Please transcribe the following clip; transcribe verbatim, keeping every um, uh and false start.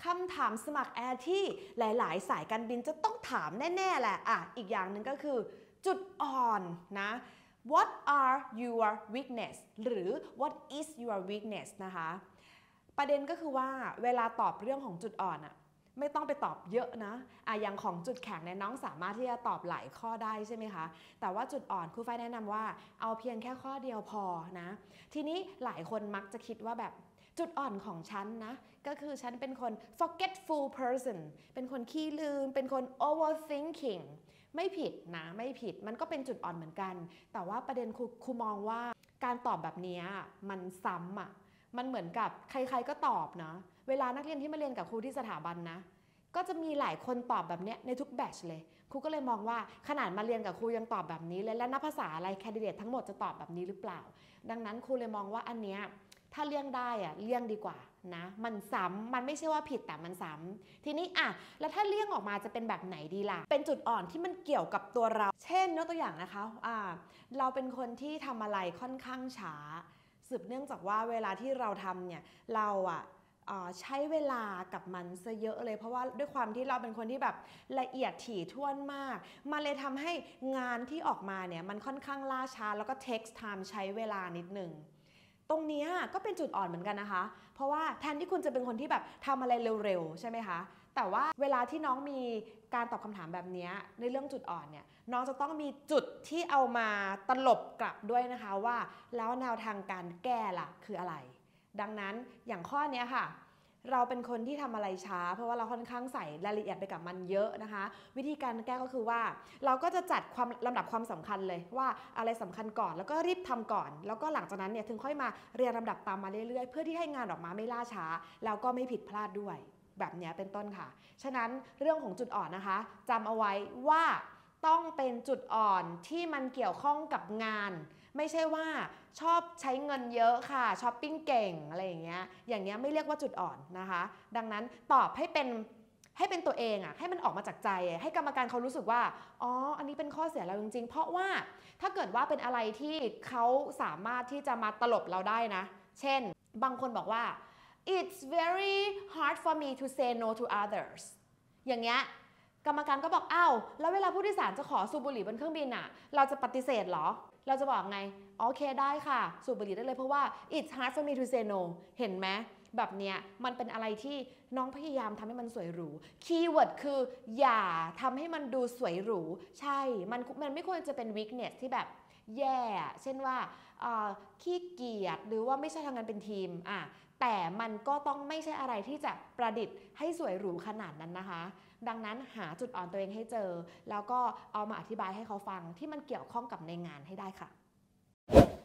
คำถามสมัครแอร์ที่หลายๆสายการบินจะต้องถามแน่ๆแหละอ่ะอีกอย่างหนึ่งก็คือจุดอ่อนนะ what are your weakness หรือ what is your weakness นะคะประเด็นก็คือว่าเวลาตอบเรื่องของจุดอ่อนอะไม่ต้องไปตอบเยอะนะอ่ะอย่างของจุดแข็งเนี่ยน้องสามารถที่จะตอบหลายข้อได้ใช่ไหมคะแต่ว่าจุดอ่อนครูฝ้ายแนะนำว่าเอาเพียงแค่ข้อเดียวพอนะทีนี้หลายคนมักจะคิดว่าแบบจุดอ่อนของฉันนะก็คือฉันเป็นคน forgetful person เป็นคนขี้ลืมเป็นคน overthinking ไม่ผิดนะไม่ผิดมันก็เป็นจุดอ่อนเหมือนกันแต่ว่าประเด็นครูครูมองว่าการตอบแบบนี้มันซ้ำอ่ะมันเหมือนกับใครๆก็ตอบนะเวลานักเรียนที่มาเรียนกับครูที่สถาบันนะก็จะมีหลายคนตอบแบบนี้ในทุกแบทช์เลยครูก็เลยมองว่าขนาดมาเรียนกับครูยังตอบแบบนี้เลยและนักภาษาอะไรแคนดิเดตทั้งหมดจะตอบแบบนี้หรือเปล่าดังนั้นครูเลยมองว่าอันเนี้ยถ้าเลี่ยงได้อะเลี่ยงดีกว่านะมันซ้ำมันไม่ใช่ว่าผิดแต่มันซ้ำทีนี้อะแล้วถ้าเลี่ยงออกมาจะเป็นแบบไหนดีล่ะเป็นจุดอ่อนที่มันเกี่ยวกับตัวเราเช่นยกตัวอย่างนะคะอ่าเราเป็นคนที่ทำอะไรค่อนข้างช้าสืบเนื่องจากว่าเวลาที่เราทำเนี่ยเราอะใช้เวลากับมันซะเยอะเลยเพราะว่าด้วยความที่เราเป็นคนที่แบบละเอียดถี่ถ้วนมากมันเลยทำให้งานที่ออกมาเนี่ยมันค่อนข้างล่าช้าแล้วก็ takes time ใช้เวลานิดนึงตรงนี้ก็เป็นจุดอ่อนเหมือนกันนะคะเพราะว่าแทนที่คุณจะเป็นคนที่แบบทำอะไรเร็วๆใช่ไหมคะแต่ว่าเวลาที่น้องมีการตอบคำถามแบบนี้ในเรื่องจุดอ่อนเนี่ยน้องจะต้องมีจุดที่เอามาตลบกลับด้วยนะคะว่าแล้วแนวทางการแก้ล่ะคืออะไรดังนั้นอย่างข้อนี้ค่ะเราเป็นคนที่ทำอะไรช้าเพราะว่าเราค่อนข้างใส่รายละเอียดไปกับมันเยอะนะคะวิธีการแก้ก็คือว่าเราก็จะจัดความลำดับความสำคัญเลยว่าอะไรสำคัญก่อนแล้วก็รีบทำก่อนแล้วก็หลังจากนั้นเนี่ยถึงค่อยมาเรียงลำดับตามมาเรื่อยๆเพื่อที่ให้งานออกมาไม่ล่าช้าแล้วก็ไม่ผิดพลาดด้วยแบบนี้เป็นต้นค่ะฉะนั้นเรื่องของจุดอ่อนนะคะจำเอาไว้ว่าต้องเป็นจุดอ่อนที่มันเกี่ยวข้องกับงานไม่ใช่ว่าชอบใช้เงินเยอะค่ะช้อปปิ้งเก่งอะไรอย่างเงี้ยอย่างเงี้ยไม่เรียกว่าจุดอ่อนนะคะดังนั้นตอบให้เป็นให้เป็นตัวเองอ่ะให้มันออกมาจากใจให้กรรมการเขารู้สึกว่าอ๋ออันนี้เป็นข้อเสียเราจริงๆเพราะว่าถ้าเกิดว่าเป็นอะไรที่เขาสามารถที่จะมาตลบเราได้นะเช่นบางคนบอกว่า it's very hard for me to say no to others อย่างเงี้ยกรรมการก็บอกอ้าวแล้วเวลาผู้โดยสารจะขอสูบบุหรี่บนเครื่องบินอ่ะเราจะปฏิเสธเหรอเราจะบอกไงโอเคได้ค่ะสูบบุหรี่ได้เลยเพราะว่า it's hard for me to say no เห็นไหมแบบเนี้ยมันเป็นอะไรที่น้องพยายามทำให้มันสวยหรูคีย์เวิร์ดคืออย่าทำให้มันดูสวยหรูใช่มันมันไม่ควรจะเป็น weakness ที่แบบแย่เช่นว่าขี้เกียจหรือว่าไม่ใช่ทำงานเป็นทีมอ่ะแต่มันก็ต้องไม่ใช่อะไรที่จะประดิษฐ์ให้สวยหรูขนาดนั้นนะคะดังนั้นหาจุดอ่อนตัวเองให้เจอแล้วก็เอามาอธิบายให้เขาฟังที่มันเกี่ยวข้องกับในงานให้ได้ค่ะ